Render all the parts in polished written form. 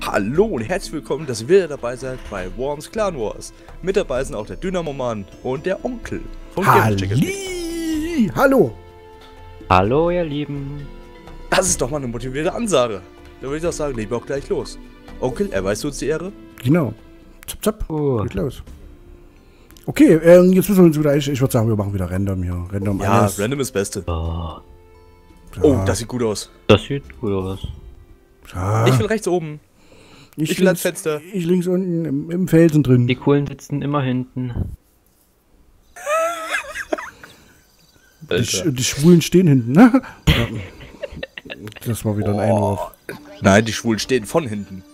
Hallo und herzlich willkommen, dass ihr wieder dabei seid bei Worms Clan Wars. Mit dabei sind auch der Dynamoman und der Onkel vom Halli! Hallo! Hallo ihr Lieben. Das ist doch mal eine motivierte Ansage. Da würde ich doch sagen, legen wir auch gleich los. Onkel, erweist du uns die Ehre? Genau. Zap, zap. Geht los. Okay, jetzt müssen wir uns wieder, ich würde sagen, wir machen wieder Random hier. Random Ja, alles. Random ist das Beste. Oh, Oh, das sieht gut aus. das sieht gut aus. Ja. Ich will rechts oben. Ich will ans Fenster. Ich links unten im Felsen drin. Die Coolen sitzen immer hinten. Die Schwulen stehen hinten, ne? Ja. Das war wieder ein Einwurf. Nein, die Schwulen stehen von hinten.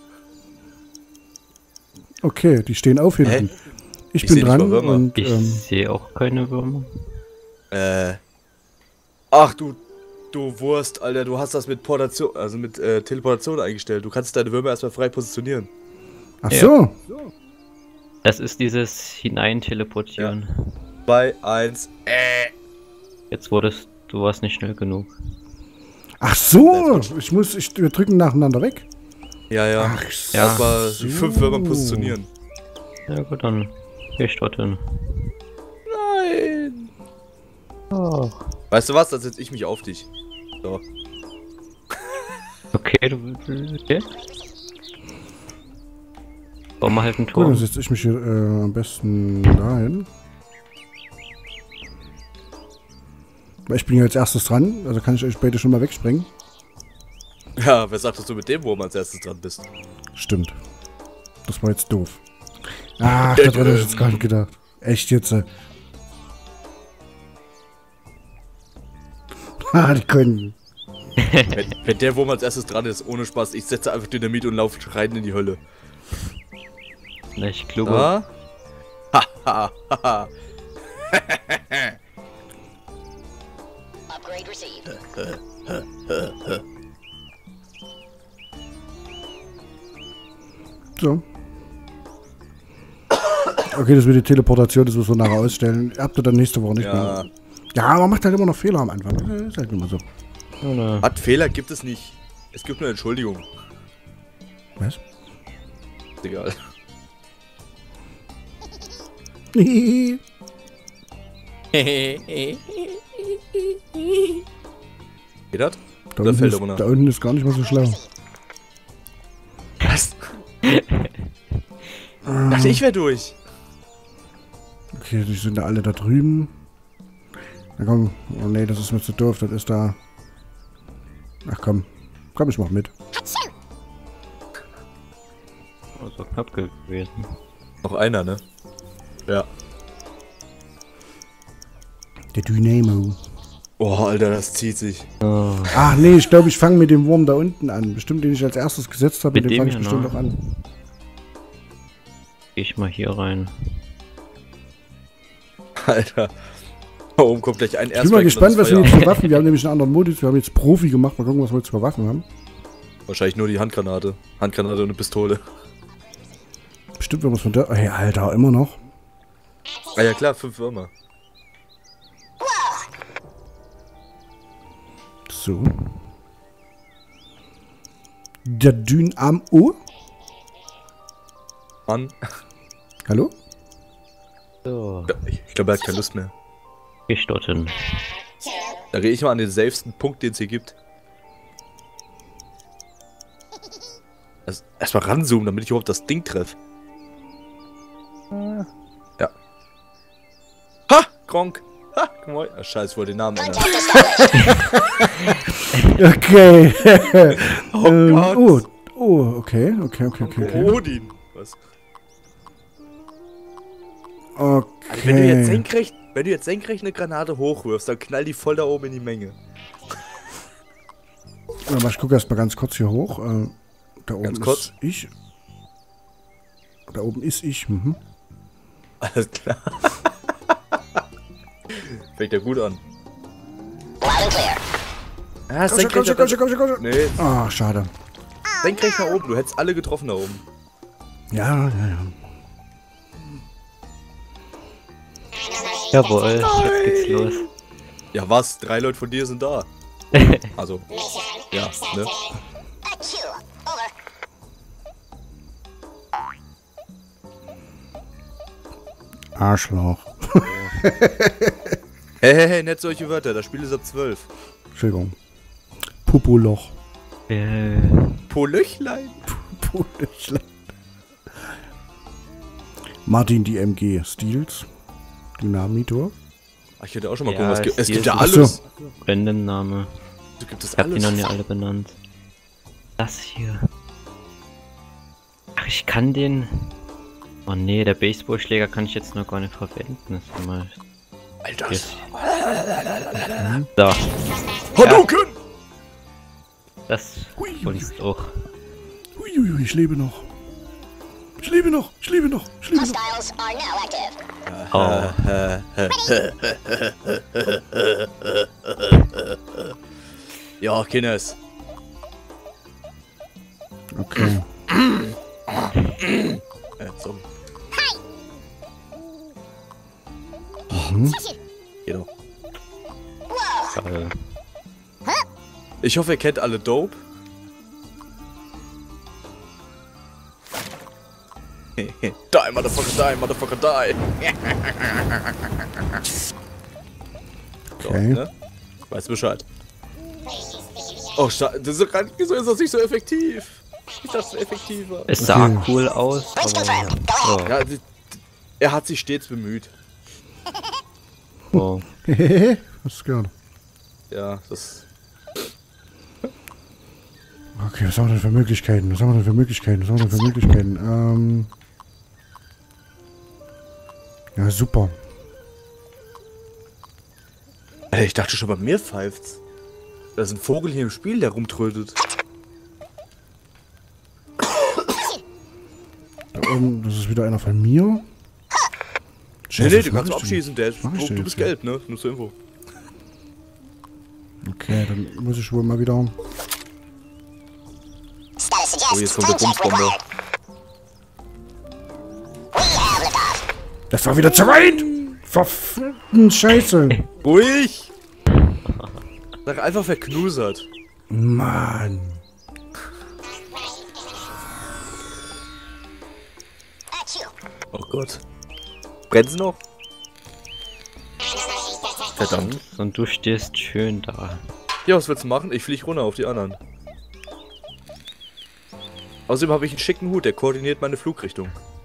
Okay, die stehen auf hinten. Hä? Ich Ich bin seh nicht dran mal Würmer. und Ich sehe auch keine Würmer. Ach du Wurst, Alter, du hast das mit Portation, also mit Teleportation eingestellt. Du kannst deine Würmer erstmal frei positionieren. ach so. Das ist dieses Hinein-Teleportieren. 2, 1, Jetzt wurdest du warst nicht schnell genug. Ach so, wir drücken nacheinander weg. Ja, ja. Ach so. Erstmal die 5 Würmer positionieren. Ja gut, dann geh ich dorthin. Nein! Oh. Weißt du was, dann setze ich mich auf dich. So. Okay, okay. Bauen wir halt einen Gut, dann Turm. setze ich mich hier am besten dahin. Weil ich bin ja als erstes dran, also kann ich euch beide schon mal wegsprengen. Ja, wer sagt, dass du mit dem Wurm als erstes dran bist? Stimmt. Das war jetzt doof. Ach, das hätte ich jetzt gar nicht gedacht. Echt jetzt? Ah, die können. Wenn der Wurm als erstes dran ist, ohne Spaß, ich setze einfach Dynamit und laufe rein in die Hölle. Na, ich glaube, Ah? Haha, haha. Upgrade received. So. Okay, das mit der Teleportation, das müssen wir nachher ausstellen. Habt ihr dann nächste Woche nicht Ja. mehr. Ja, man macht halt immer noch Fehler am Anfang. Das ist halt immer so. oh, ne. Hat Fehler gibt es nicht. Es gibt nur Entschuldigung. Was? Ist egal. Geht das? Da, Oder unten fällt ist, er runter? da unten ist gar nicht mal so schlau. Was? Dachte ich wäre durch. Okay, die sind da alle da drüben. Na komm. Oh nee, das ist mir zu doof. Das ist da. Ach komm. Komm, ich mach mit. Oh, so knapp gewesen. Noch einer, ne? Ja. Der Dynamo. Oh, Alter, das zieht sich. Oh. Ach nee, ich glaube, ich fange mit dem Wurm da unten an. Bestimmt, den ich als erstes gesetzt habe, Mit mit dem dem fange ich hier, bestimmt ne? auch an. Geh ich mal hier rein. Alter. Da oben kommt gleich ein Ich bin mal gespannt, was wir jetzt für Waffen. Wir haben nämlich einen anderen Modus. Wir haben jetzt Profi gemacht. Mal gucken, was wir jetzt für Waffen haben. Wahrscheinlich nur die Handgranate. Handgranate und eine Pistole. Bestimmt, wenn wir es von der. Hey, Alter, immer noch. Ah ja klar, 5 Würmer. So. Der Dynamo. Mann. Hallo? So, Ich glaube, er hat keine Lust mehr. geh ich dorthin. Da gehe ich mal an den safesten Punkt, den es hier gibt. Also, erstmal ranzoomen, damit ich überhaupt das Ding treffe. Ja. Ha! Gronk! Ha! Guck mal. Ah, scheiße, ich wollte den Namen ändern. Okay. Oh Gott! Oh, okay. Okay. Odin! Was? Okay. Also, wenn du jetzt senkrecht eine Granate hochwirfst, dann knallt die voll da oben in die Menge. Aber ich gucke erst mal ganz kurz hier hoch. Da oben Ganz kurz? ist ich. Da oben ist ich. Mhm. Alles klar. Fängt ja gut an. Loud and clear. Ah, Komm. Nee, Ah, schade. senkrecht nach oben. Du hättest alle getroffen da oben. Ja. Jawohl, jetzt geht's los. Ja was? 3 Leute von dir sind da. Also, ja, ne? Arschloch. Hey, nicht solche Wörter, das Spiel ist ab 12. Entschuldigung. Pupoloch. Polöchlein. Pupolöchlein. Martin, die MG Steels. Dynamitor. Ach, ich hätte auch schon mal Ja, gucken, was gibt. Es hier gibt ja ist- alles. Random-Name. So gibt es Ich hab die alles. noch nicht alle benannt. Das hier. Ach, ich kann den... Oh nee, der Baseballschläger kann ich jetzt noch gar nicht verwenden. Das ist mal... Alter. Jetzt. So, Hadouken! das ist auch... Uiuiui, ich lebe noch. Ich lebe noch. Ich lebe noch. Ich lebe noch. Hostiles are now active. Ja, Kinders. Okay. So. Genau. Ich hoffe, ihr kennt alle Dope. Die, Motherfucker, die, Motherfucker, die. So, Okay. ne? Weißt Bescheid. Oh, das ist, wieso ist das nicht so effektiv? Ich dachte, das wäre effektiver. Es sah Okay. cool aus, Bridge aber... confirmed. Go ahead. Ja, er hat sich stets bemüht. Oh. Hehehe. Hast du gehört? Ja, das... Okay, was haben wir denn für Möglichkeiten? Was haben wir denn für Möglichkeiten? Was haben wir denn für Möglichkeiten? Ja, super. Ey, ich dachte schon, bei mir pfeift's. Da ist ein Vogel hier im Spiel, der rumtrötet. Da oben, das ist wieder einer von mir. Nee, Scheiße, nee, was du mach kannst ich abschießen, der ist, Was mach ich denn du jetzt bist hier? gelb, ne? Nur zur Info. denn? Okay, dann muss ich wohl mal wieder... Status Oh, jetzt suggests kommt der time check Bumsbombe. required. We have liftoff. Das war wieder zu weit! Verfickten Scheiße! Ruhig! Sag einfach verknusert. Mann! At you. Oh Gott. Brennt's noch? Verdammt. Und du stehst schön da. Ja, was willst du machen? Ich flieg runter auf die anderen. Außerdem habe ich einen schicken Hut, der koordiniert meine Flugrichtung.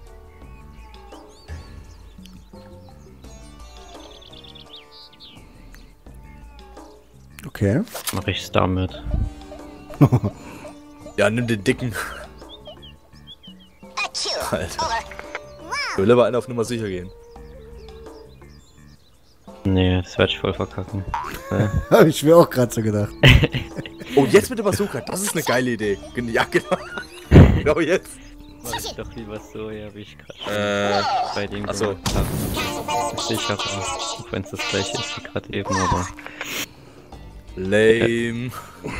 Okay. Mach ich's damit. Ja, nimm den dicken. At you. Alter. Over. Ich will aber einen auf Nummer sicher gehen. Nee, das werd ich voll verkacken. Hab ich mir auch gerade so gedacht. Oh, jetzt mit der Bazooka, das ist eine geile Idee. Ja, genau. Genau jetzt. Mach ich doch lieber so, ja, wie ich gerade bei dem ach so. gemacht habe. Sicherer, auch wenn es das gleiche ist wie gerade eben, aber... Lame.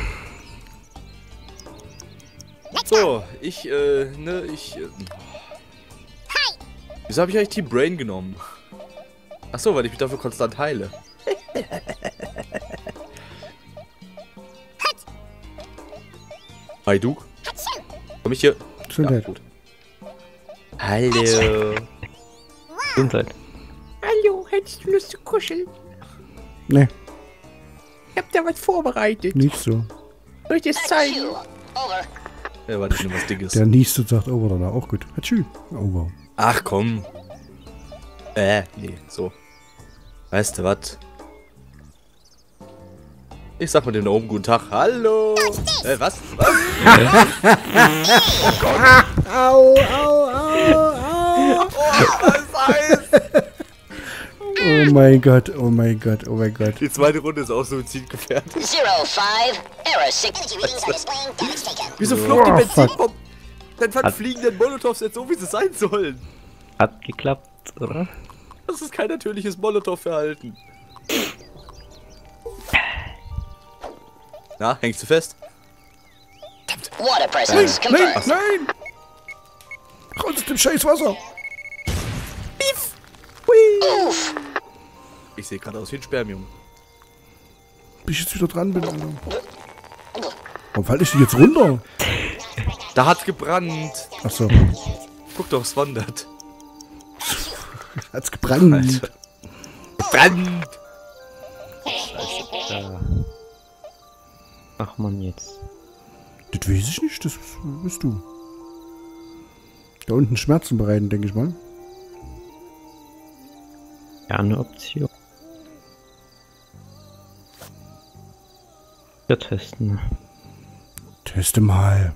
So, wieso habe ich eigentlich Team Brain genommen? Achso, weil ich mich dafür konstant heile. Hi, du. Komm ich hier? Gesundheit. gut. Hallo. Gesundheit. Hallo, hättest du Lust zu kuscheln? Nee, Ich hab da was vorbereitet. nicht so. Soll ich dir das At zeigen? you. Over. Ja, warte, ich nehm was Dickes. Der niest und sagt over danach. Auch gut. Tschüss. Oh wow. Ach komm. Nee, so. Weißt du was? Ich sag mal dem da oben guten Tag. Hallo! Was? Was? Au, au, au, au. Das heißt, Oh mein Gott, oh mein Gott, oh mein Gott. die zweite Runde ist auch suizidgefährdet. 05. Error 6. Energy readings are displaying damage taken. Wieso flog die Oh, Benzinpumpe? Dann verfliegen den Molotovs jetzt so, wie sie sein sollen. Hat geklappt, oder? Das ist kein natürliches Molotov-Verhalten. Na, hängst du fest? Water presence confirmed. Nein! Raus aus dem scheiß Wasser! Oof. Ich sehe gerade aus wie ein Spermium. Bis ich jetzt wieder dran bin, Alter. Warum falle ich denn jetzt runter? Da hat's gebrannt. Achso. Guck doch, es wandert. Hat's gebrannt. Alter. Gebrannt! Da. Ach man jetzt. Das weiß ich nicht, das bist du. Da unten Schmerzen bereiten, denke ich mal. Ja, eine Option. Wir testen. Teste mal.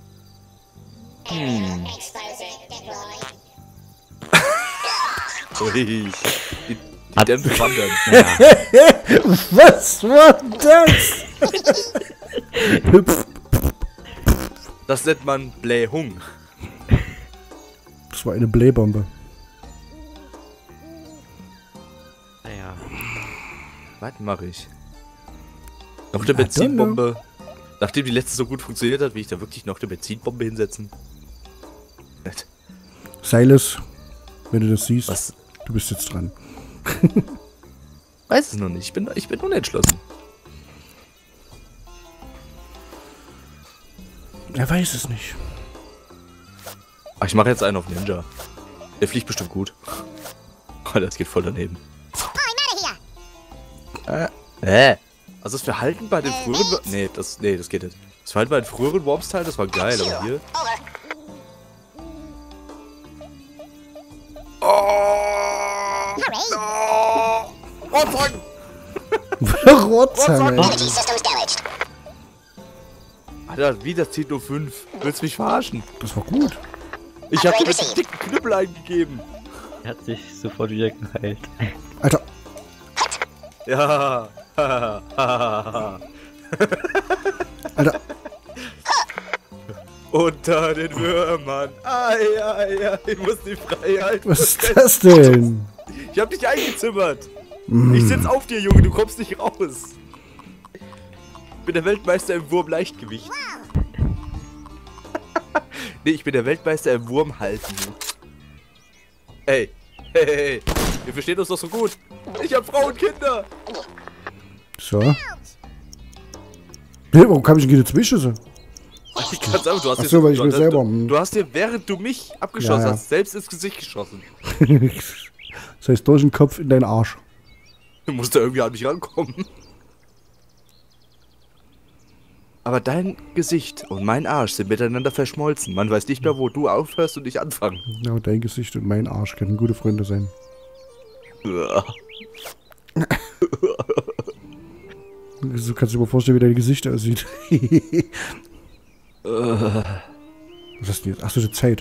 Ui. Die Dämpfe wandern. Ja. Was war das? Das nennt man Blähung. Das war eine Blähbombe. Naja. Was mache ich? Noch eine Benzinbombe. Nachdem die letzte so gut funktioniert hat, will ich da wirklich noch eine Benzinbombe hinsetzen? Nett. Silas, wenn du das siehst, Was? du bist jetzt dran. Weiß es noch nicht. Ich bin unentschlossen. Er weiß es nicht. Ach, ich mache jetzt einen auf Ninja. Der fliegt bestimmt gut. Oh, das geht voll daneben. Also das Verhalten bei den früheren... Nee, das geht nicht. Das Verhalten bei den früheren Warps-Teilen, das war geil, aber hier... Rotzange. Energy systems damaged. Alter, wie, das zieht nur 5. Willst du mich verarschen? Das war gut. Ich hab dir mit dem dicken Knüppel eingegeben. Er hat sich sofort wieder geheilt. Alter, Ja. Alter. Unter den Würmern. Ai, ai, ai, ich muss die Freiheit. Was ist das denn? Ich hab dich eingezimmert. Ich sitz auf dir, Junge, du kommst nicht raus. Ich bin der Weltmeister im Wurmleichtgewicht. Nee, ich bin der Weltmeister im Wurmhalten. Ey, hey, hey, hey. Wir verstehen uns doch so gut. Ich hab Frau und Kinder. So. Nee, warum kam ich denn keine Zwischenschüsse? Ganz einfach, du hast Ach so, weil ich du, mir du, selber- du hast dir, während du mich abgeschossen Ja, ja. hast, selbst ins Gesicht geschossen. Das heißt, durch den Kopf in deinen Arsch. Du musst da irgendwie an mich rankommen. Aber dein Gesicht und mein Arsch sind miteinander verschmolzen. Man weiß nicht mehr, wo du aufhörst und ich anfange. Ja, dein Gesicht und mein Arsch können gute Freunde sein. So kannst du dir mal vorstellen, wie dein Gesicht aussieht. Was ist denn jetzt? Achso, die Zeit.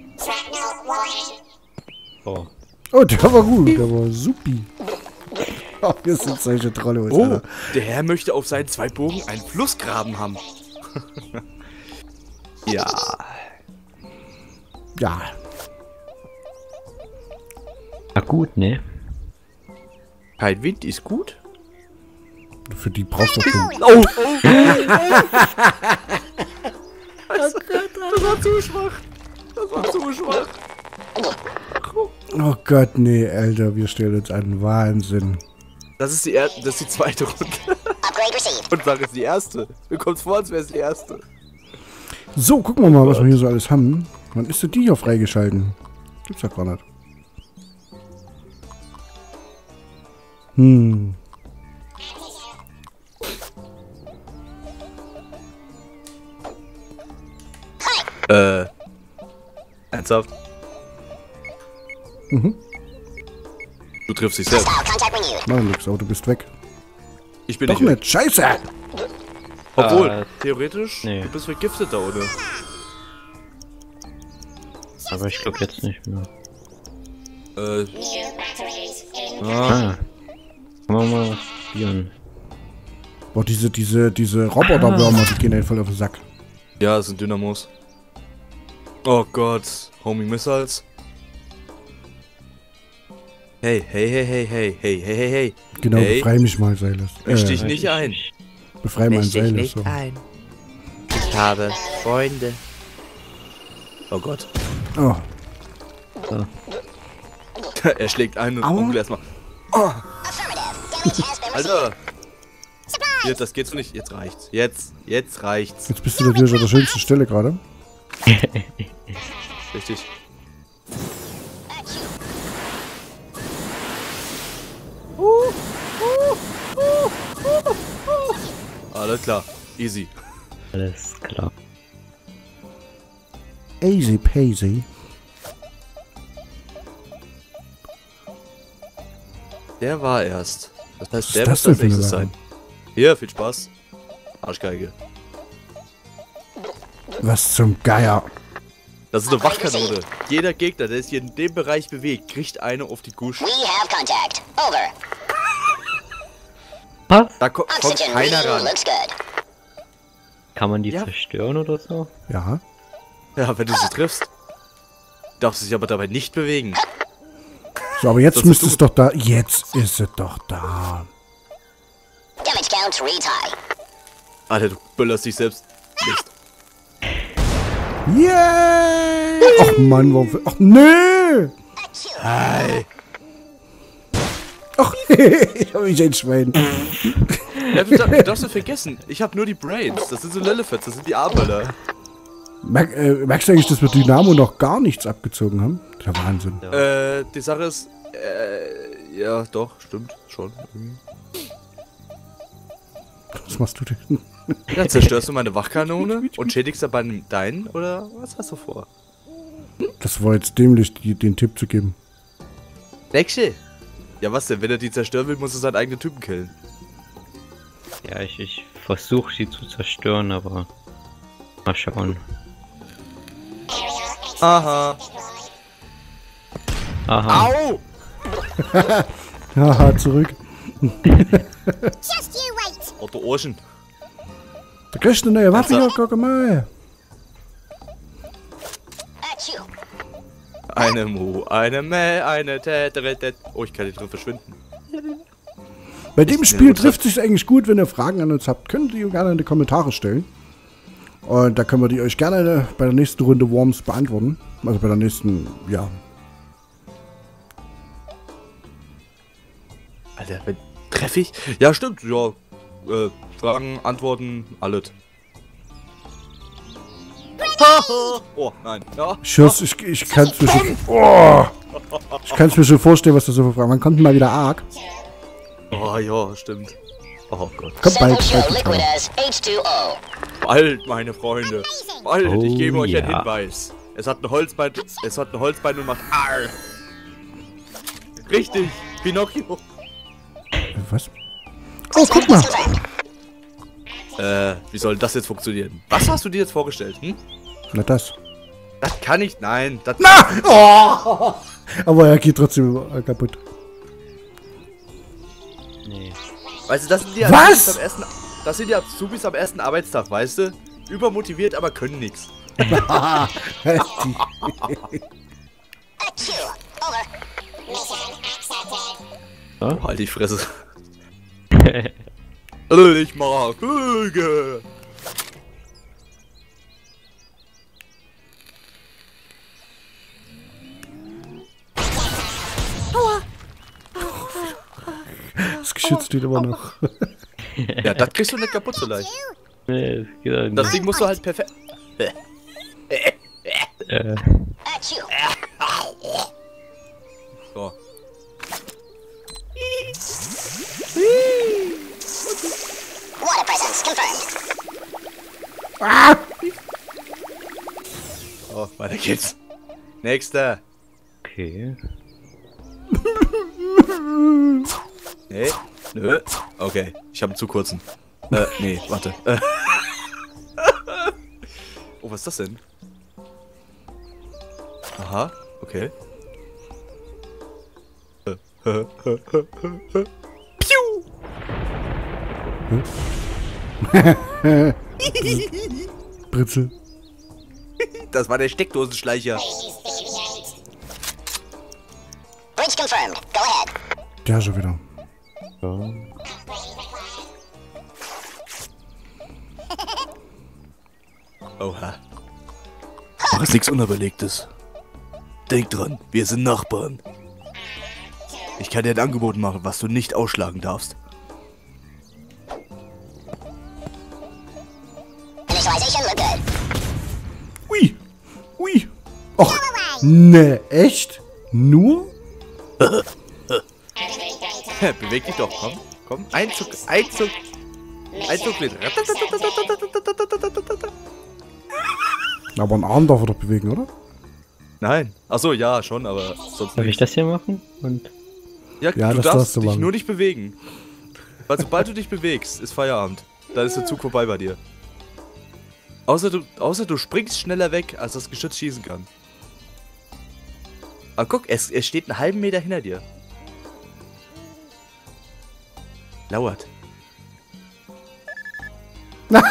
Oh. Oh, der war gut. Der war supi. Oh, wir sind solche Trolle. Oh, Alter. der Herr möchte auf seinen 2 Bogen einen Flussgraben haben. Ja. Ja. Na gut, ne? Kein Wind ist gut. Für die brauchst du keinen. Oh, das war zu schwach. Das war zu schwach. Oh Gott, nee, Alter. Wir stellen uns an. Wahnsinn. Das ist die zweite Runde. Upgrade received. Und sag es die erste. Mir kommt's vor, als wäre es die erste. So, gucken wir mal, was wir hier so alles haben. Wann ist denn die hier freigeschalten? Gibt's ja gar nicht. Ernsthaft? Du triffst dich selbst. Hostile contact renewed. Mach nix, aber du bist weg. Ich bin Doch nicht. nicht. Scheiße! Obwohl, theoretisch, nee. du bist vergiftet da ohne. Aber ich glaube jetzt nicht mehr. Ah, Ah. Kann man mal was probieren. Boah, diese Roboterwürmer, die gehen einfach auf den Sack. ja, das sind Dynamos. Oh Gott, Homing Missiles. Hey, hey, hey, hey, hey, hey, hey, hey, hey. Genau, Hey. befrei mich mal, Silas. Misch dich nicht ein. Befrei mal Silas. So. ein. Ich habe Freunde. Oh Gott. Oh, Er schlägt ein und Aua. Onkel erstmal. Affirmative. Damage has been received. Alter! Hier, das geht so nicht. Jetzt reicht's. Jetzt reicht's. jetzt bist du natürlich an der schönsten Stelle gerade. Richtig. Alles klar. Easy. Alles klar. Easy peasy. Der war erst. Das heißt, Was der ist muss das denn als für eine nächstes Sache? sein. Hier, viel Spaß. Arschgeige. Was zum Geier. Das ist eine Wachkanone. Jeder Gegner, der sich hier in dem Bereich bewegt, kriegt eine auf die Gusch. We have contact. Over. Was? Da kommt Oxygen keiner reading ran. looks good. Kann man die Ja. zerstören oder so? Ja. Ja, wenn du sie triffst. Darfst du dich aber dabei nicht bewegen. So, aber jetzt Das müsste ist es doch da. Jetzt ist es doch da. Damage count reads high. Alter, du böllerst dich selbst nicht. Yay! Ach Mann, warum. Ach nö! Hi. Ach, ich hab mich ein Schwein. Ja, du darfst nicht vergessen, ich habe nur die Brains. Das sind so Lillefets, das sind die Armböller. Merkst du eigentlich, dass wir Dynamo noch gar nichts abgezogen haben? Der Wahnsinn. Die Sache ist, ja, doch, stimmt, schon. Was machst du denn? Ja, zerstörst du meine Wachkanone und schädigst dabei deinen, oder was hast du vor? Das war jetzt dämlich, den Tipp zu geben. Nächste. Ja, was denn? Wenn er die zerstören will, muss er seinen eigenen Typen killen. Ja, ich versuche sie zu zerstören, aber mal schauen. Aha. Aha. Au! Haha, zurück. Just you wait. Otto Ocean. Da kriegst du eine neue Waffe, ja, guck mal. At you. Eine Mu, eine Mäh, eine Täteretet. Oh, ich kann hier drin verschwinden. Bei dem Ist Spiel mir trifft sich eigentlich gut, wenn ihr Fragen an uns habt. Könnt ihr gerne in die Kommentare stellen. Und da können wir die euch gerne bei der nächsten Runde Worms beantworten. Also bei der nächsten, ja. Alter, treffe ich? Ja, stimmt, ja. Fragen, Antworten, alles. Oh, nein. Ja. Schuss, ich kann es mir schon. Oh, ich kann es mir schon vorstellen, was da so für Fragen. Wann kommt denn mal wieder Ark? Oh, ja, stimmt. Oh Gott. Kommt Sample bald. show bald, liquid bald. as H2O. Bald, meine Freunde. Bald, Oh, ich gebe euch einen ja. Hinweis. Es hat ein Holzbein und macht Arr. Richtig, Pinocchio. Was? Oh, guck mal. Wie soll das jetzt funktionieren? Was hast du dir jetzt vorgestellt, hm? Na das. Das kann ich, nein. Das Oh! Aber er geht trotzdem kaputt. Nee. Weißt du, das sind die Was? Azubis am ersten, das sind die Azubis am ersten Arbeitstag, weißt du? Übermotiviert, aber können nichts. At you. Over. Oh, halt die Fresse. Ich mag Vögel. Das Geschütz steht immer noch. Ja, das kriegst du nicht kaputt so leicht. Nee, das geht auch Das nicht. Ding musst du halt perfekt... At you. So. Water presence confirmed. Oh, weiter geht's. Nächster. Okay. Nee. Nö. Okay, ich habe einen zu kurzen. Nee, warte. Oh, was ist das denn? Aha, okay. Piu! Britzel. Das war der Steckdosenschleicher. Bridge confirmed. Go ahead. Der schon wieder. Ja. Oha. Mach es nichts Unüberlegtes. Denk dran, wir sind Nachbarn. Ich kann dir ein Angebot machen, was du nicht ausschlagen darfst. Initialization look good. Ui. Ui. Och. Ne, echt? Nur? Beweg dich doch, komm. Komm, Einzug. Einzug mit. Aber einen Arm darf er doch bewegen, oder? Nein. Achso, ja, schon, aber sonst Soll ich nicht. das hier machen? Und Ja, Du das darfst darfst du dich machen. nur nicht bewegen. Weil sobald du dich bewegst, ist Feierabend. Dann ist der Zug vorbei bei dir. Außer du springst schneller weg, als das Geschütz schießen kann. Aber guck, es steht einen halben Meter hinter dir. Lauert. Nein!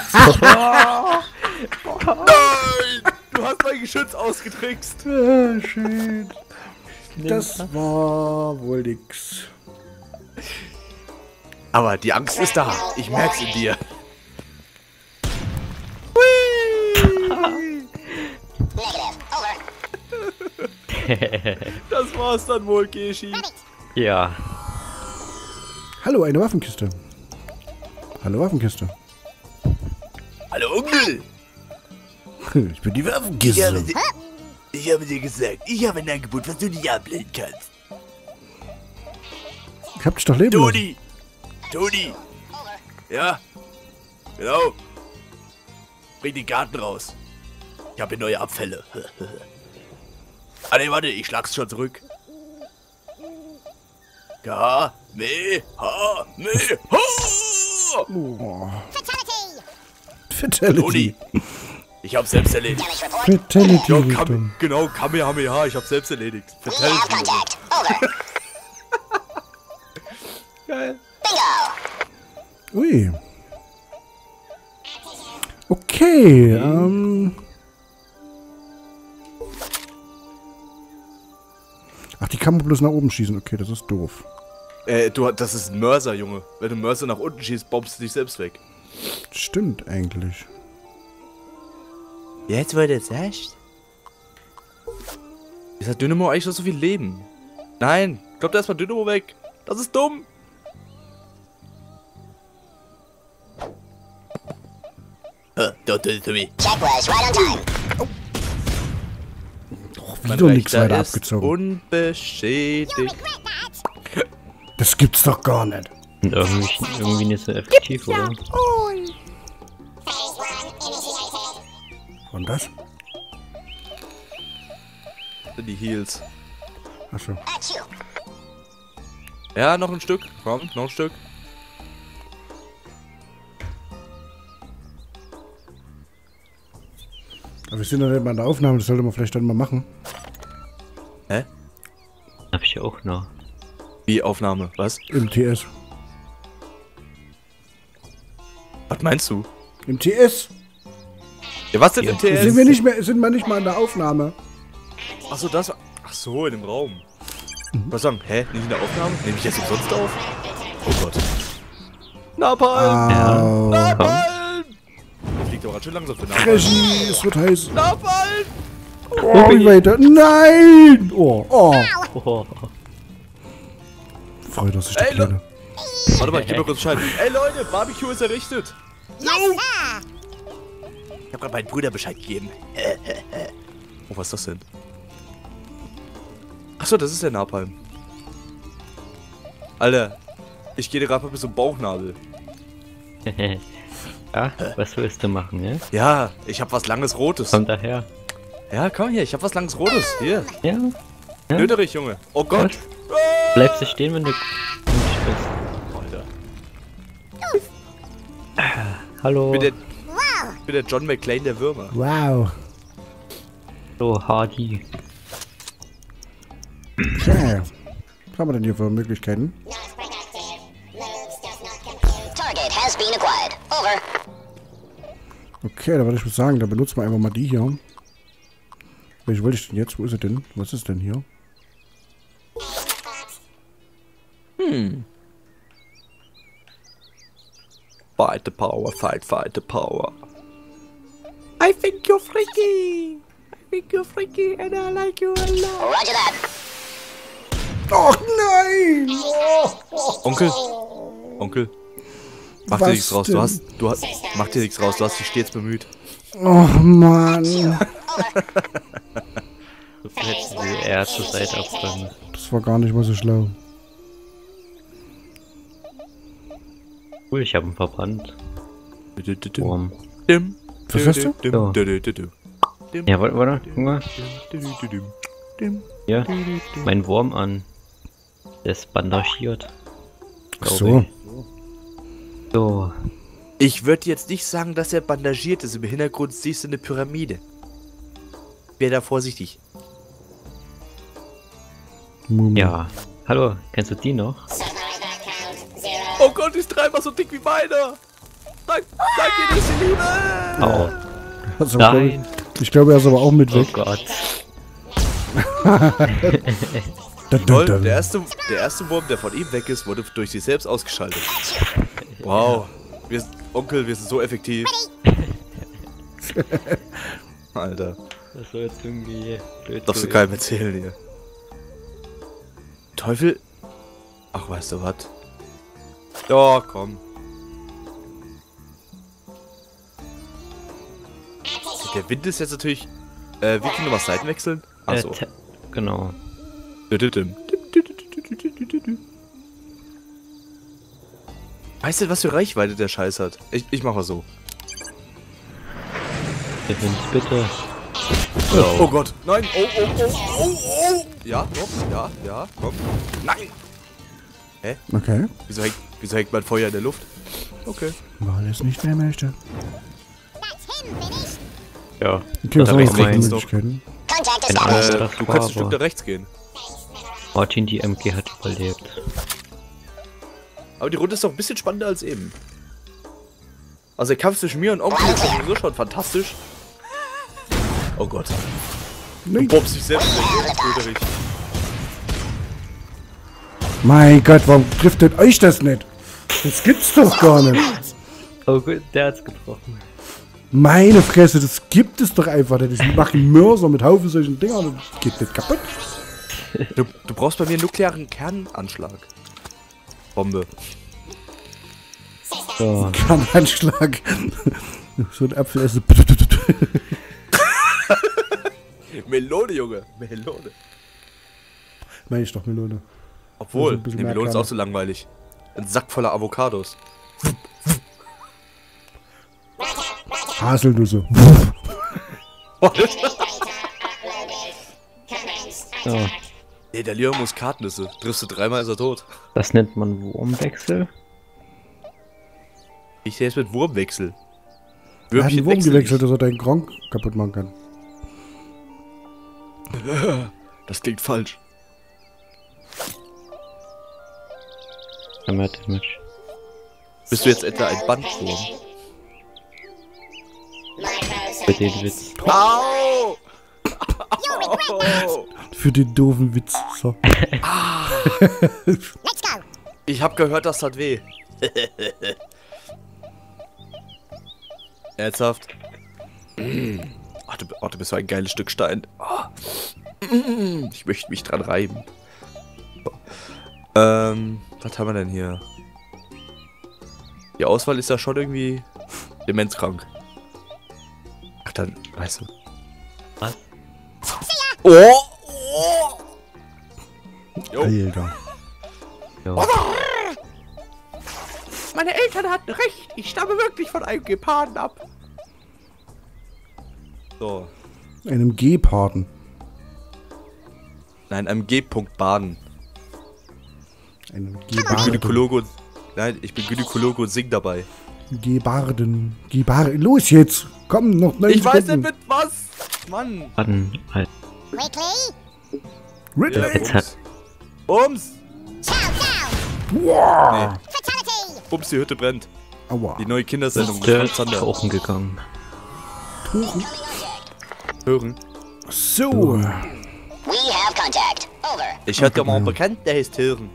Du hast mein Geschütz ausgetrickst. Ja, schön. Das war wohl nix. Aber die Angst ist da. Ich merk's in dir. Negative. Over. Das war's dann wohl, Geshi. ja. Hallo, eine Waffenkiste. Hallo, Waffenkiste. Hallo, Onkel. Ich bin die Waffenkiste. Ich habe dir gesagt, ich habe ein Angebot, was du nicht ablehnen kannst. Ich hab dich doch leben lassen. Toni! Toni! Ja? Genau. Bring den Garten raus. Ich habe hier neue Abfälle. Ah ne, warte, ich schlag's schon zurück. Ka, me, ha, me, ha! Oh. Fatality. Fatality. Toni! Ich hab's selbst erledigt. Damage report. Fatality. Ja, Richtung. genau, Kamehameha, ich hab's selbst erledigt. We have contact. Over. Geil. Bingo. Ui. Okay, Ach, die kann man bloß nach oben schießen. Okay, das ist doof. Das ist ein Mörser, Junge. Wenn du Mörser nach unten schießt, bombst du dich selbst weg. Stimmt eigentlich. Jetzt, weil du das sagst? Ist hat Dynamo eigentlich noch so viel Leben? Nein, kommt erstmal Dynamo weg. Das ist dumm. Don't do it to me. Check was right on time. Wieder nichts weiter abgezogen. Unbeschädigt. Das gibt's doch gar nicht. Und irgendwie nicht so effektiv, oder? Und das? Die Heals. Achso. At you. Ja, noch ein Stück. Komm, noch ein Stück. Aber wir sind ja nicht mal in der Aufnahme, das sollte man vielleicht dann mal machen. Hä? Hab ich ja auch noch. Wie Aufnahme? Was? Im TS. Was meinst du? Im TS? Ja, was denn Ja. im TS? Sind wir nicht nicht mal in der Aufnahme. Achso, das war... Achso, in dem Raum. Was sagen? Hä? Nicht in der Aufnahme? Nehme ich jetzt umsonst auf? Oh Gott. Napalm! Au. Napalm! Der fliegt aber ganz schön langsam für Napalm. Crashy, es wird heiß. Napalm! Oh, wie weiter. Nein! Oh, oh. Oh, Freut er sich der Ey, Kleine. Warte mal, ich geb mal kurz Bescheid. Ey Leute, Barbecue ist errichtet. Yes, sir. Ich hab grad meinen Brüder Bescheid gegeben. Oh, was ist das denn? Achso, das ist der Napalm. Alter, ich gehe dir gerade mal bis zum Bauchnabel. ja, was willst du machen, ja? Ja, ich hab was langes Rotes. Komm daher. Ja, komm hier, ich hab was langes Rotes. Hier, Ja. Nöterich, Junge. Oh Gott. Bleibst du stehen, wenn du mutig bist. Alter. Hallo. Ich bin der John McClane der Würmer. Wow. Hallo, Hardy. Okay. Was haben wir denn hier für Möglichkeiten? Not productive. Moves does not compute. Target has been acquired. Over. Okay, da würde ich mal sagen, da benutzen wir einfach mal die hier. Welche wollte ich denn jetzt? Wo ist sie denn? Was ist denn hier? Fight the power, fight the power. I think you're freaky. I think you're freaky and I like you a lot. Roger that. Oh nein! Onkel. Mach Was dir nichts raus, denn? mach dir nichts raus, du hast dich stets bemüht. Oh Mann. Du hättest sie eher zur Seite abräumen müssen. Das war gar nicht mal so schlau. Cool, ich habe einen Verband. Wurm. Was hast du? Ja, warte, guck mal. Hier, mein Wurm an. Der ist bandagiert. Ach so. So. Ich würde jetzt nicht sagen, dass er bandagiert ist. Im Hintergrund siehst du eine Pyramide. Wär da vorsichtig. Ja. Hallo, kennst du die noch? Oh Gott, ist dreimal so dick wie meiner. Danke, dass sie liebe. Au. Also, Nein. ich glaube, er ist aber auch mit Oh weg. Gott. Toll, der erste Wurm, der von ihm weg ist, wurde durch sich selbst ausgeschaltet. Wow. Onkel, wir sind so effektiv. Alter. Das war jetzt irgendwie blöd. Darfst du keinem erzählen hier. Teufel? Ach, weißt du was? Ja, komm. Der Wind ist jetzt natürlich... wie können wir was Seiten wechseln? Achso. Genau. Weißt du, was für Reichweite der Scheiß hat? Ich mach mal so. Der Wind, bitte. Oh Gott. Nein. Oh. Ja, komm. Ja, komm. Nein. Okay. Wieso hängt mein Feuer in der Luft? Okay. Weil es nicht mehr möchte. Ja. Okay, das was war haben wir mein für Möglichkeiten? Contact Keine established. Ahnung, das Du war kannst ein Stück aber nach rechts gehen. Martin, die MG hat überlebt. Aber die Runde ist doch ein bisschen spannender als eben. Also der Kampf zwischen mir und Onkel ist sowieso schon fantastisch. Oh Gott. Du bombst dich selbst weg, Friedrich. Mein Gott, warum trifft denn euch das nicht? Das gibt's doch gar nicht. Oh gut, der hat's getroffen. Meine Fresse, das gibt es doch einfach nicht. Ich mache einen Mörser mit Haufen solchen Dingern und das geht nicht kaputt. Du brauchst bei mir einen nuklearen Kernanschlag. Bombe. So. Kernanschlag. So ein Apfel essen. Melone, Junge. Melone. Meine ich doch Melone. Obwohl, Also ein bisschen die mehr Melone ist Kerne. auch so langweilig. Ein Sack voller Avocados. Haselnüsse. So. Nee, der Leon Muskatnüsse. Triffst du dreimal, ist er tot. Das nennt man Wurmwechsel. Ich sehe es mit Wurmwechsel. Er hat einen Wurm wechseln gewechselt, dass er deinen Gronk kaputt machen kann. nicht. Das klingt falsch. Hammer Damage. Bist du jetzt etwa ein Bandwurm? Für den Witz. Au! Für den doofen Witz. So. Let's go. Ich hab gehört, das tat weh. Ernsthaft? Ach, du bist so ein geiles Stück Stein. Ich möchte mich dran reiben. So. Was haben wir denn hier? Die Auswahl ist ja schon irgendwie demenzkrank. Ach, dann, weißt du. Was? Oh! Jo. Alter. Jo. Meine Eltern hatten recht. Ich stamme wirklich von einem Geparden ab. So. Einem Geparden. Nein, einem G-Punkt Baden. Einem Ich bin Gebarden. Gynäkologe und... Nein, ich bin Gynäkologe und sing dabei. Gebarden. Los jetzt. Komm, noch 9 Ich weiß nicht Sekunden. mit was. Mann. Warten, halt. Quickly. Ridley. Jetzt hat. Bums. Chow down. Wow. Fatality. Bums, die Hütte brennt. Aua. Die neue Kindersendung mit Der Franz ist Zander. tauchen gegangen. Hören. So. We have contact. Over. Ich hatte mal einen Bekannten, der heißt Hören.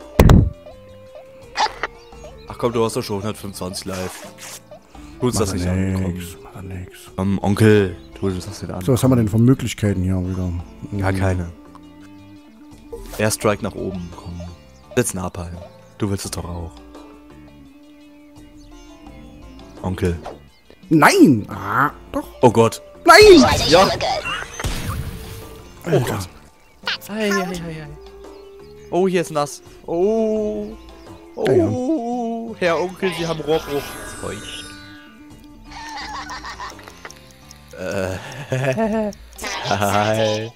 Ach komm, du hast doch schon 125 live. Tu uns das nicht an. Mach doch nix. Onkel, tu uns das nicht an. So, was haben wir denn für Möglichkeiten hier wieder? Gar keine. Airstrike nach oben. Komm. Setz Napalm. Du willst es doch auch. Onkel. Nein! Ah, doch. Oh Gott. Nein! Visualization Ja. look good. Oh Gott. Ei. Oh, hier ist nass. Oh. Ja, ja. Oh. Oh, Herr Onkel, Sie haben Rohrbruch. Feucht. Hi.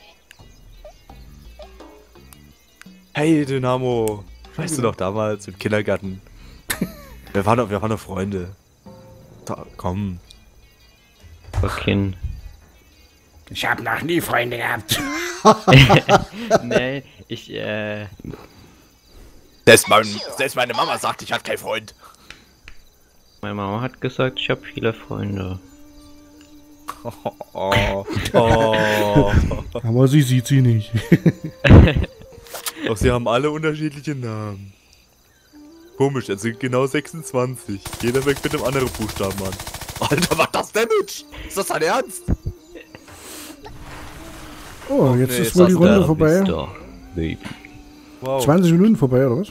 Hey, Dynamo. Weißt du noch damals im Kindergarten? Wir waren doch Freunde. Da, komm. Okay. Ich hab noch nie Freunde gehabt. Nee, Selbst meine Mama sagt, ich hatte keinen Freund. meine Mama hat gesagt, ich habe viele Freunde. Oh. Aber sie sieht sie nicht. Doch sie haben alle unterschiedliche Namen. Komisch, es sind genau 26. Jeder fängt mit einem anderen Buchstaben an. Alter, was das Damage? Ist das dein Ernst? Oh, jetzt nee, ist wohl die das Runde da vorbei. Baby. Wow. 20 Minuten vorbei, oder was?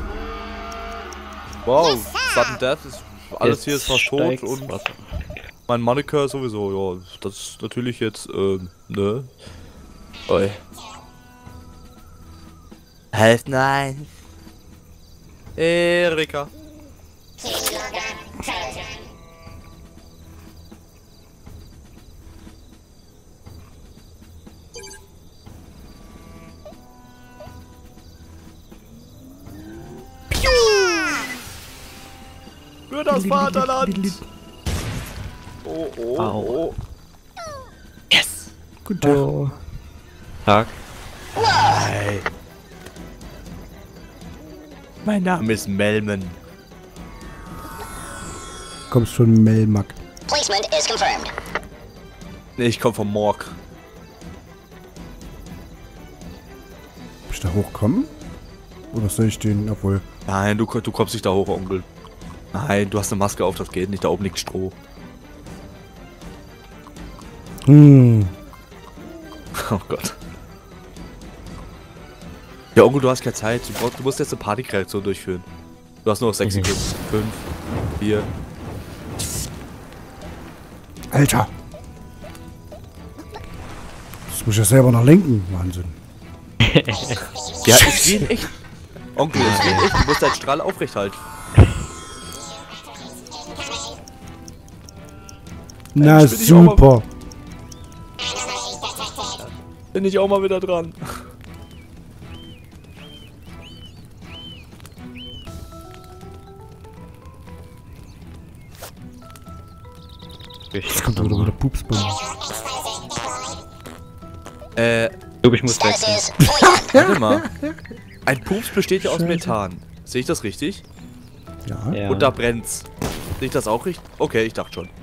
Wow, Sudden Death ist... Alles hier ist fast tot steigt's und Wasser. mein Moniker sowieso, ja. Das ist natürlich jetzt, ne? Oi. Helft nein. Erika. Für das Vaterland! Oh, oh, Au. oh. Yes! Guten Tag. Oh. Tag. Hi. Mein Name ist Melman. Kommst von Melmac. Placement is confirmed. Nee, ich komm vom Morg. Soll ich da hochkommen? Oder soll ich den, obwohl... Nein, du kommst nicht da hoch, Onkel. Nein, du hast eine Maske auf, das geht nicht. Da oben liegt Stroh. Hm. Oh Gott. Ja, Onkel, du hast keine Zeit. Du musst jetzt eine Panikreaktion durchführen. Du hast nur noch 6 Sekunden. 5, 4. Alter! Das muss ich ja selber noch lenken. Wahnsinn. Ja, ist wie in echt. Onkel, ist wie in echt. Du musst deinen Strahl aufrecht halten. Na Jetzt bin ich auch mal- super. Bin ich auch mal wieder dran. Jetzt kommt wieder Pupsbombe. Ich glaube, ich muss Status wechseln. is Voyant. Warte mal. Ein Pups besteht ja aus Methan. Sehe ich das richtig? Ja. Ja. Und da brennt's. Sehe ich das auch richtig? Okay, ich dachte schon.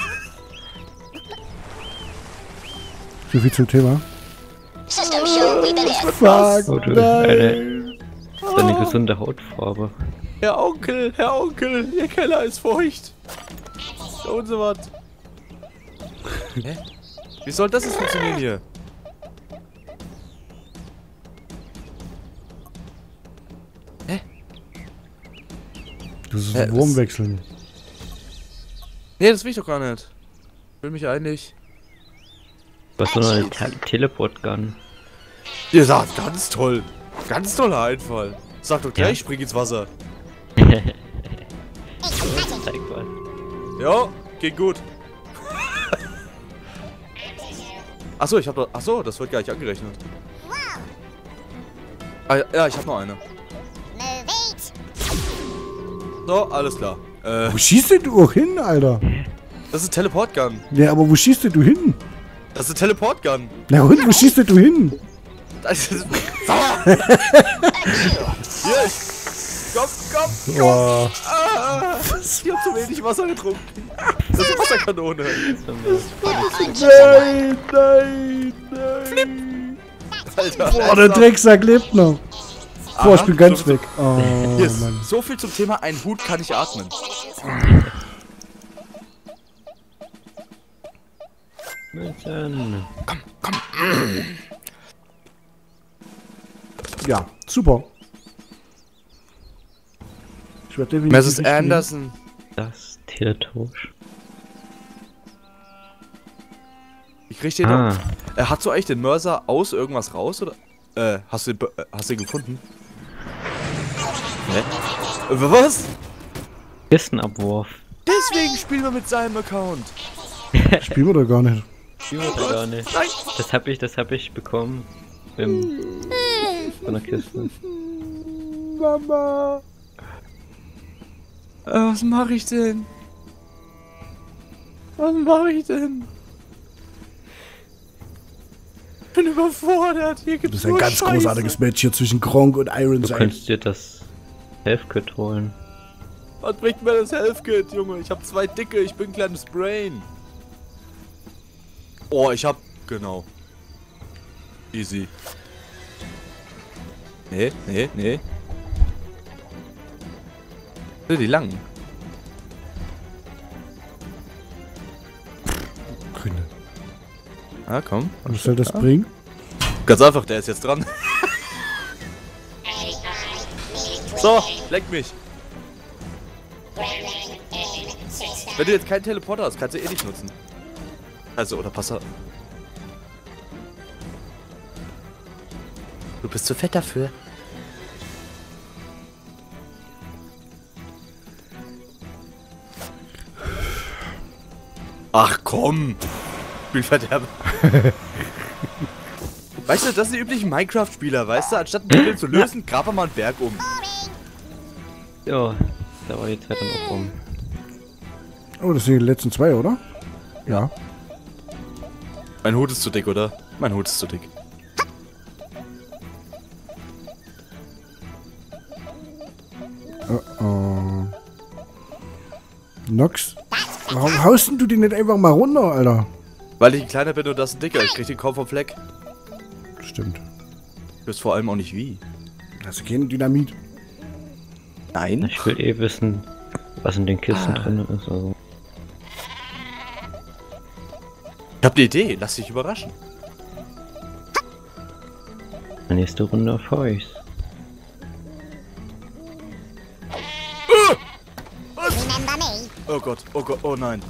So viel zum Thema. System show we've been hit. Fuck, Oh, du, nein. Deine gesunde Hautfarbe. Herr Onkel, Ihr Keller ist feucht. Und so was. Hä? Wie soll das jetzt funktionieren hier? Das ist Hä, ein Wurm wechseln. Nee, das will ich doch gar nicht. Ich will mich eigentlich... Was so eine Teleport-Gun. Ihr sagt, ganz toll. Ganz toller Einfall. Sag doch gleich, Ja. spring ins Wasser. Zeig was. Ja, geht gut. Achso, ich hab doch... Achso, das wird gar nicht angerechnet. Ah, ja, ich hab noch eine. So, alles klar. Wo schießt denn du auch hin, Alter? Das ist Teleport-Gun. Ja, aber wo schießt denn du hin? Das ist Teleport-Gun. Na und, wo schießt denn du hin? Das ist... Yes! Komm! Oh. Ah, ich hab zu wenig Wasser getrunken. Das ist eine Wasserkanone. Nein. Alter. Boah, der Drecksack lebt noch. Boah, ich bin ganz so, weg. Oh, Yes. Mann. So viel zum Thema, ein Hut kann nicht atmen. Mützen. Ja, super. Ich werde definitiv Mrs. nicht Anderson. Das Teletausch. Ich krieg den Ah, doch. Hast du eigentlich den Mörser aus irgendwas raus, oder? Hast du ihn gefunden? Hä? Was? Kistenabwurf. Deswegen spielen wir mit seinem Account. Spielen wir doch gar nicht. Spielen wir gar nicht. Nein. Das hab ich bekommen. Von der Kiste. Mama. Was mache ich denn? Was mache ich denn? Ich bin überfordert. Hier Das gibt's ist ein nur ganz Scheiße. großartiges Match hier zwischen Gronk und Du Ironside. könntest dir das Health Kit holen. Was bringt mir das Health Kit, Junge? Ich hab 2 dicke, ich bin ein kleines Brain. Oh, ich hab... Genau. Easy. Nee. Die langen. Grüne. Ah, komm. Was soll das bringen? Ganz einfach, der ist jetzt dran. So, leck mich. Wenn du jetzt keinen Teleporter hast, kannst du eh nicht nutzen. Also, oder pass auf. Du bist zu fett dafür. Ach komm! Spielverderber. Weißt du, das sind die üblichen Minecraft-Spieler, weißt du? Anstatt ein Problem zu lösen, grab er mal einen Berg um. Ja, da war die Zeit dann auch rum. Oh, das sind die letzten 2, oder? Ja. Mein Hut ist zu dick, oder? Mein Hut ist zu dick. Oh. Nox? Warum haust denn du den nicht einfach mal runter, Alter? Weil ich ein kleiner bin und das ein dicker. Ich krieg den kaum vom Fleck. Stimmt. Du weißt vor allem auch nicht wie. Das ist kein Dynamit. Nein. Ich will eh wissen, was in den Kisten drin ist. Also. Ich hab die Idee. Lass dich überraschen. Die nächste Runde erfahre ich's. Remember me? Oh Gott, oh nein.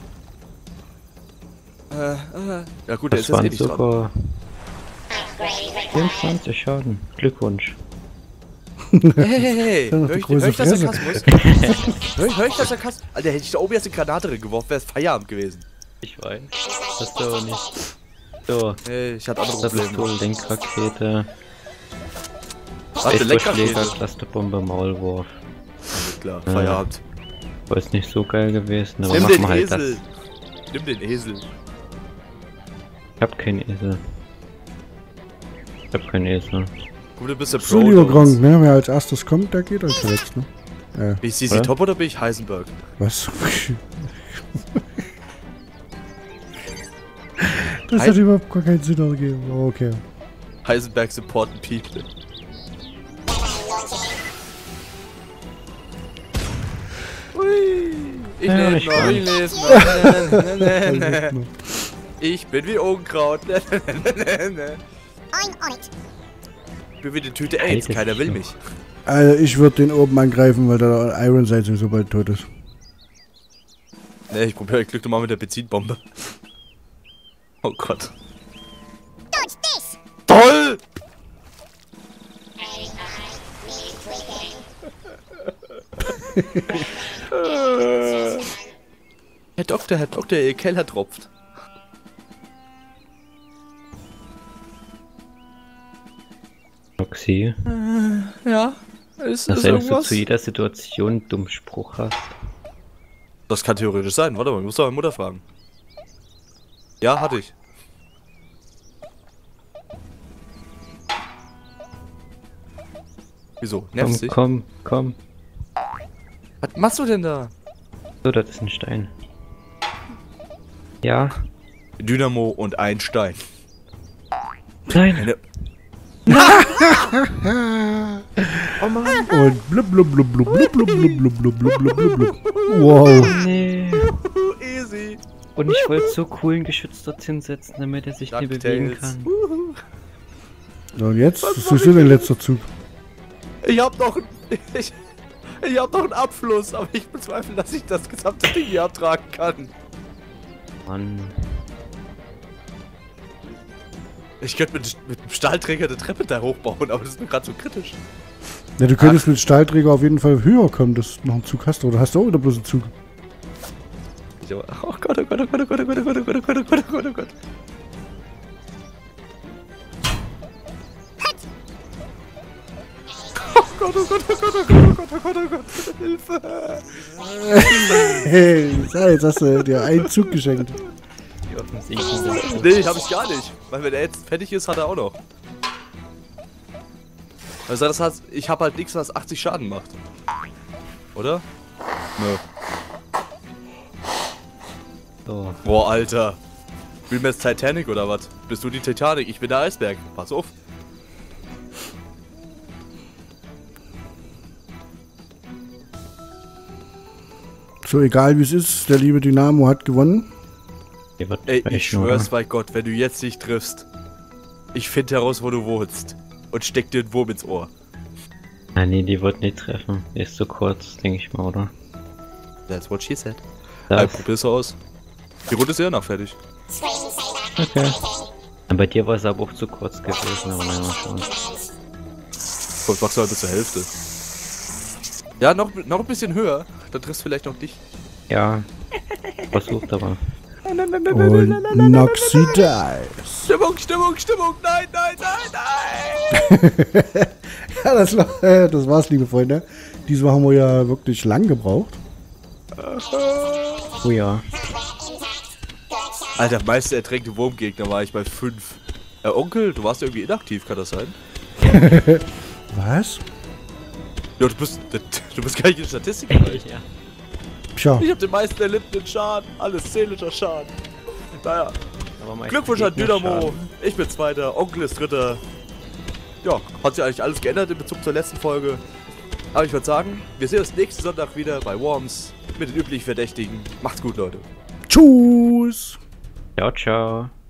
Ja gut, der Das ist jetzt eh waren nicht dran. sogar 24 Schaden. Glückwunsch. Hey, noch hör die ich große das Fresse. Sarkasmus? hör ich das Sarkasmus? Alter, hätte ich da oben jetzt eine Granate drin geworfen, wäre es Feierabend gewesen. Ich weiß. Das du aber nicht. So, Hey, ich hatte andere das ist Probleme. so Lenkrakete. Warte, Baseballschläger, Lenkrakete. Clusterbombe, Maulwurf. Klar, Feierabend. War jetzt nicht so geil gewesen, aber Nimm machen den wir halt Esel. das. Nimm den Esel. Ich hab keinen Esel. Ich hab keinen Esel. Guck, du bist der Pro. So, lieber unter uns. Gronk, ne? Wer als erstes kommt, der geht als zuletzt, ne? Bin ich CC Oder? Top oder bin ich Heisenberg? Was? Das hat überhaupt gar keinen Sinn ergeben. Oh, okay. Heisenberg's important people. Ui, ich Ja, lebe ich noch, kann. ich lebe noch. Ich bin wie Unkraut. I'm on it. Ich bin wie die Tüte AIDS, Alter, keiner will Schlimm. mich. Also, ich würde den oben angreifen, weil der Ironside sowieso bald tot ist. Ne, ich probiere Glück nochmal mit der Benzinbombe. Oh Gott. Dodge this! Toll! Herr Doktor, Ihr Keller tropft. Roxy, Ja, ist dass du irgendwas? zu jeder Situation einen dummen Spruch hast. Das kann theoretisch sein. Warte mal, ich muss doch meine Mutter fragen. Ja, hatte ich. Wieso? Nervst dich? Komm. Was machst du denn da? So, das ist ein Stein. Ja. Dynamo und ein Stein. Nein. Eine Und blub blub blub blub blub blub blub blub blub blub blub blub blub. Wow. Nee. Easy. Und ich wollte so cool ein Geschütz dorthin setzen, damit er sich nicht bewegen DuckTales. kann. So, und jetzt? Das ist sowieso dein letzter Zug. Ich hab noch ich hab noch einen Abfluss, aber ich bezweifle, dass ich das gesamte Ding hier abtragen kann. Mann. Ich könnte mit dem Stahlträger eine Treppe da hochbauen, aber das ist mir gerade so kritisch. Ja, du könntest mit Stahlträger auf jeden Fall höher kommen, dass du noch einen Zug hast. Oder hast du auch wieder bloß einen Zug? So, oh Gott, oh Gott, oh Gott, oh Gott, oh Gott, oh Gott, oh Gott, oh Gott, oh Gott, oh Gott, oh Gott. Oh Gott, oh Gott, oh Gott, oh Gott, oh Gott, oh Gott, oh Gott, Hilfe! Hey, jetzt hast du dir einen Zug geschenkt. Die offensichtlich. Nee, hab ich gar nicht. Weil wenn er jetzt fertig ist, hat er auch noch. Also das heißt, ich hab halt nichts, was 80 Schaden macht. Oder? Nö. So. Boah, Alter. Spielen wir jetzt Titanic oder was? Bist du die Titanic? Ich bin der Eisberg. Pass auf. So, egal wie es ist, der liebe Dynamo hat gewonnen. Ey, ich schwör's bei Gott, wenn du jetzt nicht triffst. Ich finde heraus, wo du wohnst. Und steck dir einen Wurm ins Ohr. Ah, nee, die wird nicht treffen. Die ist zu kurz, denke ich mal, oder? That's what she said. Das. Probier's aus. Die Runde ist ja noch fertig. Okay. Und bei dir war es aber auch zu kurz gewesen, aber nein, mal schauen. Kommt, machst du halt bis zur Hälfte. Ja, noch ein bisschen höher. Dann triffst du vielleicht noch dich. Ja. Versucht aber. Und Noxy dies. Stimmung, Stimmung, Stimmung. Nein, nein, nein, nein. Ja, das war's, liebe Freunde. Diesmal haben wir ja wirklich lang gebraucht. Oh ja. Alter, meiste ertränkte Wurmgegner war ich bei 5. Onkel, du warst irgendwie inaktiv, kann das sein? Was? Ja, du bist gar nicht in Statistik dabei. Ja. Tja, Ich hab den meisten erlittenen Schaden, alles seelischer Schaden. Naja, Aber mal Glückwunsch an Dynamo. Gegnerschaden. Ich bin Zweiter, Onkel ist Dritter. Ja, hat sich eigentlich alles geändert in Bezug zur letzten Folge. Aber ich würde sagen, wir sehen uns nächsten Sonntag wieder bei Worms mit den üblichen Verdächtigen. Macht's gut, Leute. tschüss. Ciao, ciao.